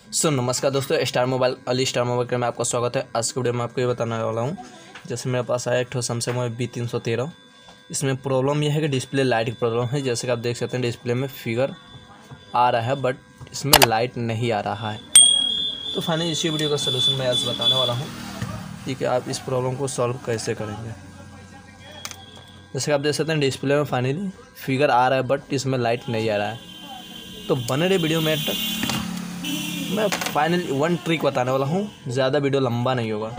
नमस्कार दोस्तों, star mobile के में आपका स्वागत है। आज की वीडियो में आपको ये बताने वाला हूँ। जैसे मेरे पास आया एक ठो सैमसंग B313। इसमें प्रॉब्लम यह है कि डिस्प्ले लाइट की प्रॉब्लम है। जैसे कि आप देख सकते हैं डिस्प्ले में फिगर आ रहा है बट इसमें लाइट नहीं आ रहा है। तो फाइनली इसी वीडियो का सलूशन मैं आज बताने वाला हूँ कि आप इस प्रॉब्लम को सॉल्व कैसे करेंगे। जैसे कि आप देख सकते हैं डिस्प्ले में फाइनली फिगर आ रहा है बट इसमें लाइट नहीं आ रहा है। तो बने रहे वीडियो में तक। मैं फाइनली वन ट्रिक बताने वाला हूँ, ज़्यादा वीडियो लंबा नहीं होगा।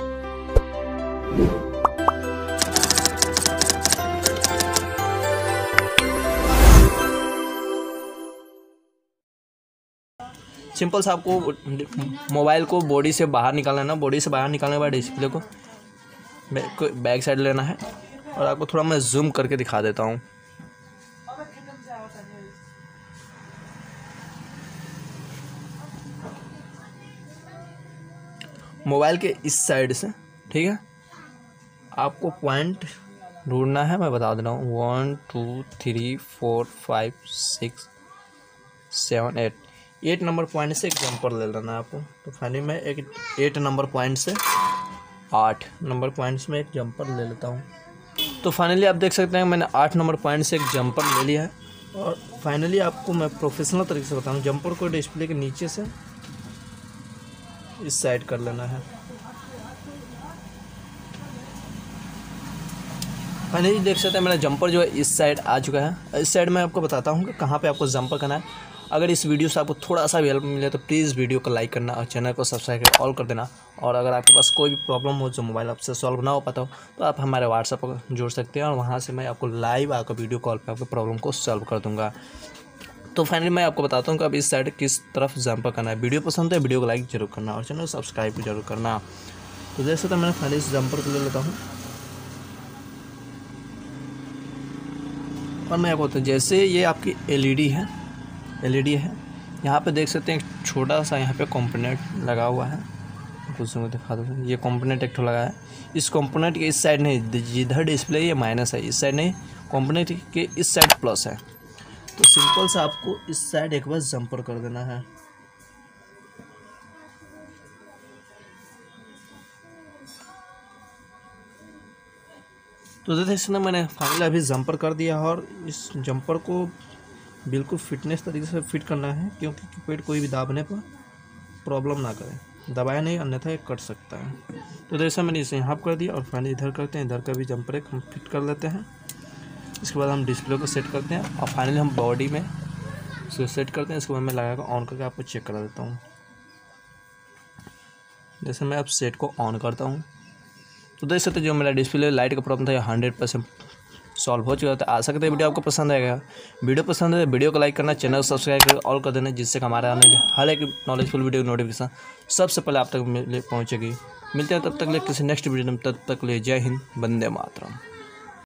सिंपल सा आपको मोबाइल को बॉडी से बाहर निकालना है ना। बॉडी से बाहर निकालने के बाद डिस्प्ले को बैक साइड लेना है और आपको थोड़ा मैं जूम करके दिखा देता हूँ। मोबाइल के इस साइड से, ठीक है, आपको पॉइंट ढूंढना है। मैं बता दे रहा हूँ 1 2 3 4 5 6 7 8 नंबर पॉइंट से एक जंपर ले लेना है आपको। तो फाइनली मैं एक 8 नंबर पॉइंट से 8 नंबर पॉइंट्स में एक जंपर ले लेता हूँ। तो फाइनली आप देख सकते हैं मैंने 8 नंबर पॉइंट से एक जंपर ले लिया है। और फाइनली आपको मैं प्रोफेशनल तरीके से बताऊँ, जंपर को डिस्प्ले के नीचे से इस साइड कर लेना है। फाइनली देख सकते हैं मेरा जंपर जो है इस साइड आ चुका है। इस साइड मैं आपको बताता हूँ कि कहाँ पे आपको जंपर करना है। अगर इस वीडियो से आपको थोड़ा सा भी हेल्प मिले तो प्लीज़ वीडियो को लाइक करना और चैनल को सब्सक्राइब कर ऑल कर देना। और अगर आपके पास कोई भी प्रॉब्लम हो जो मोबाइल आपसे सॉल्व ना हो पाता हो तो आप हमारे व्हाट्सएप पर जुड़ सकते हैं और वहाँ से मैं आपको लाइव आकर वीडियो कॉल पर आपके प्रॉब्लम को सॉल्व कर दूँगा। तो फाइनली मैं आपको बताता हूँ कि अब इस साइड किस तरफ जंपर करना है। वीडियो पसंद है वीडियो को लाइक जरूर करना और चैनल को सब्सक्राइब भी जरूर करना। तो जैसे तो मैं फाइनली इस जंपर को ले लेता हूँ और मैं आपको बताऊँ, जैसे ये आपकी एलईडी है यहाँ पे देख सकते हैं एक छोटा सा यहाँ पे कंपोनेंट लगा हुआ है। कुछ दिखा दो, ये कंपोनेंट एक ठो लगा है। इस कंपोनेंट के इस साइड नहीं, जिधर डिस्प्ले ये माइनस है, इस साइड नहीं, कंपोनेंट के इस साइड प्लस है। तो सिंपल सा आपको इस साइड एक बार जंपर कर देना है। तो जैसे ना मैंने फाइनली अभी जंपर कर दिया और इस जंपर को बिल्कुल फिटनेस तरीके से फिट करना है, क्योंकि कीपैड कोई भी दाबने पर प्रॉब्लम ना करे। दबाया नहीं अन्यथा ये कट सकता है। तो जैसे मैंने इसे यहाँ कर दिया और फाइनली इधर करते हैं, इधर का भी जंपर एक हम फिट कर लेते हैं। इसके बाद हम डिस्प्ले को सेट करते हैं और फाइनली हम बॉडी में इसको सेट करते हैं। इसके बाद मैं लगा कर ऑन करके आपको चेक करा देता हूँ। जैसे मैं अब सेट को ऑन करता हूँ तो देख सकते जो मेरा डिस्प्ले लाइट का प्रॉब्लम था ये 100% सॉल्व हो चुका था। आशा करते हैं वीडियो आपको पसंद आएगा। वीडियो पसंद है तो वीडियो को लाइक करना, चैनल को सब्सक्राइब करके ऑल कर देना, जिससे हमारे आने हर एक नॉलेजफुल वीडियो की नोटिफिकेशन सबसे पहले आप तक पहुँचेगी। मिलते हैं तब तक ले किसी नेक्स्ट वीडियो में। तब तक ले जय हिंद, वंदे मातरम।